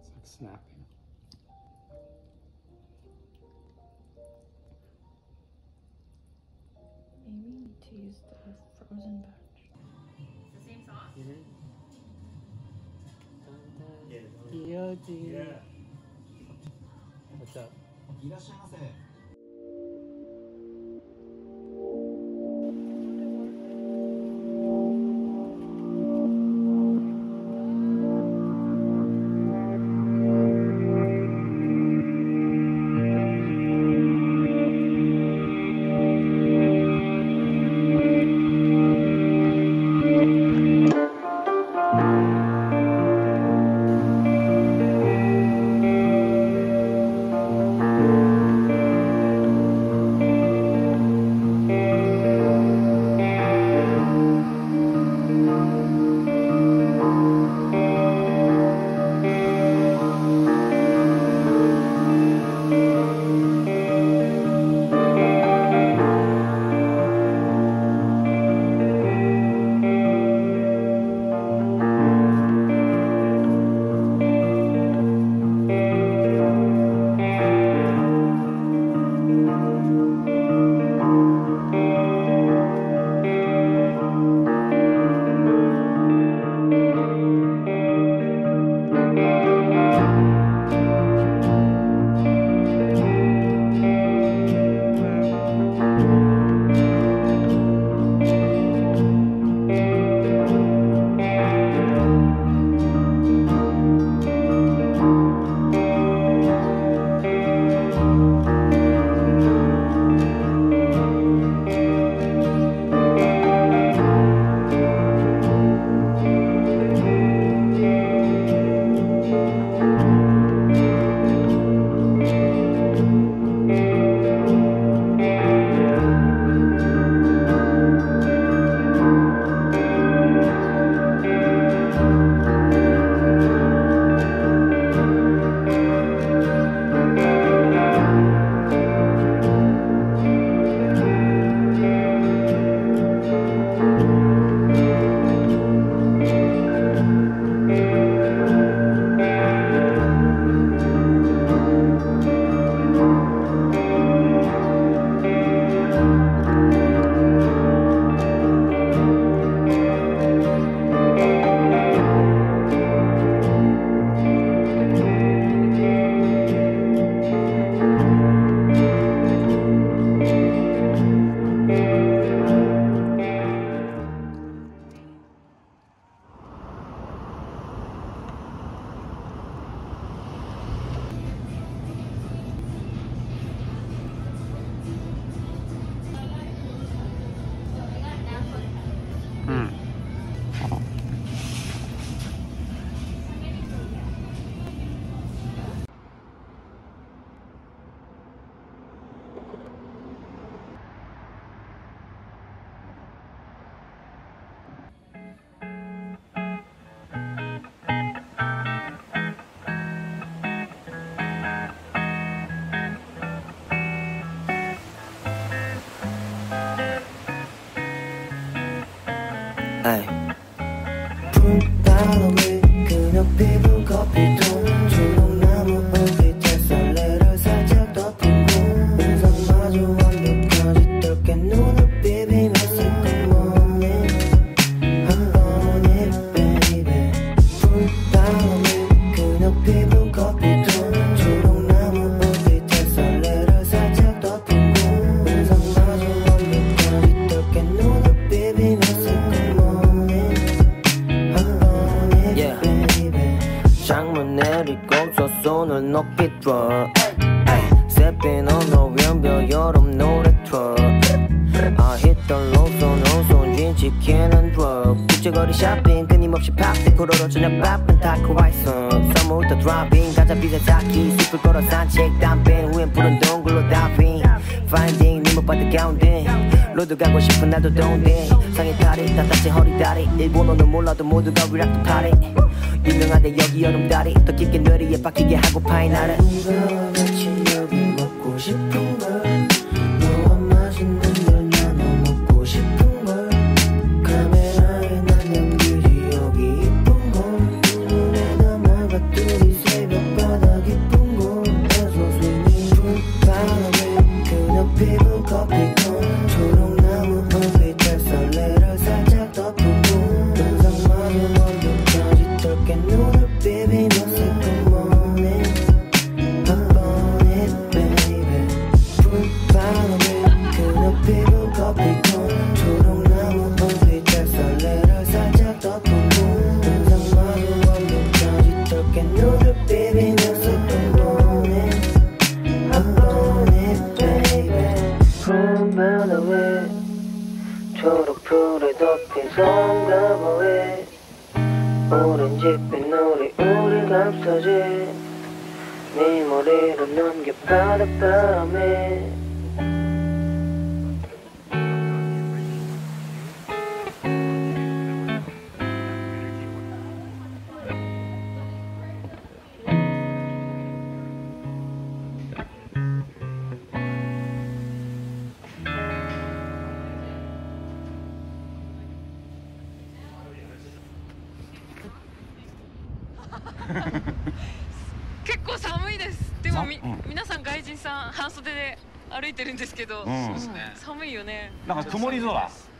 It's like snapping. Maybe we need to use the frozen batch. It's the same sauce? Yeah. What's up? いらっしゃいませ。 푸른 바람에 그녀 피부 커피톤 초록나무 잎에 설레를 살짝 덮이고 음성마저 완벽하지 뚫게 눈을 비비며 Good morning Good morning baby 푸른 바람에 그녀 피부 커피톤 초록나무 잎에 설레를 살짝 덮이고 음성마저 완벽하지 뚫게 눈을 비비며 창문 내리고서 손을 높이 들어 새빛 언어변별 여름 노래 틀어 I hit the low 손 지키는 drug 국제거리 쇼핑 끊임없이 팝 코로로 저녁 바쁜 타코와이선 선물부터 드라이빙 가자 비자 쌓기 숲을 걸어 산책 담배 후엔 푸른 동굴로 다이빙 Finding 니못 받을 가운데 로드 가고 싶은 나도 동대 상의 다리 따뜻한 허리다리 일본어는 몰라도 모두가 위락도 파리 유명한데 여기 여름달이 더 깊게 뇌리에 박히게 하고 파인 나를 누가 같이 여기 먹고 싶은 걸 너와 맛있는 걸 나눠 먹고 싶은 걸 카메라에 난 연기지 여기 이쁜 걸 눈에 담아가 둘이 새벽 감싸지 네 머리를 넘겨 바닷바람에 結構寒いです。でも皆さん外人さん半袖で歩いてるんですけど、寒いよね。 なんか曇り空。